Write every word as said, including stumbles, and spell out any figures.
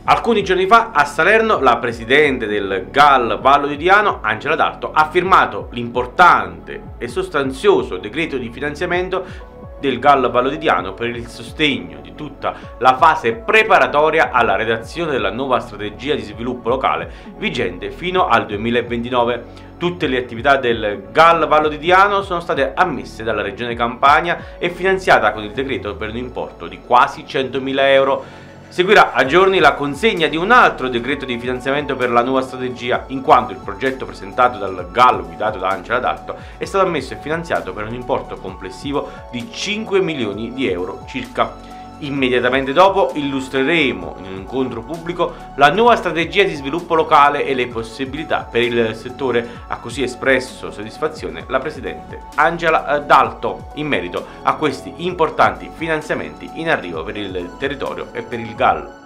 Alcuni giorni fa a Salerno la presidente del G A L Vallo di Diano, Angela D'Alto, ha firmato l'importante e sostanzioso decreto di finanziamento del G A L Vallo di Diano per il sostegno di tutta la fase preparatoria alla redazione della nuova strategia di sviluppo locale vigente fino al duemilaventinove. Tutte le attività del G A L Vallo di Diano sono state ammesse dalla Regione Campania e finanziata con il decreto per un importo di quasi centomila euro. Seguirà a giorni la consegna di un altro decreto di finanziamento per la nuova strategia, in quanto il progetto presentato dal G A L guidato da Angela D'Alto è stato ammesso e finanziato per un importo complessivo di cinque milioni di euro circa. Immediatamente dopo illustreremo in un incontro pubblico la nuova strategia di sviluppo locale e le possibilità per il settore, ha così espresso soddisfazione la presidente Angela D'Alto in merito a questi importanti finanziamenti in arrivo per il territorio e per il G A L.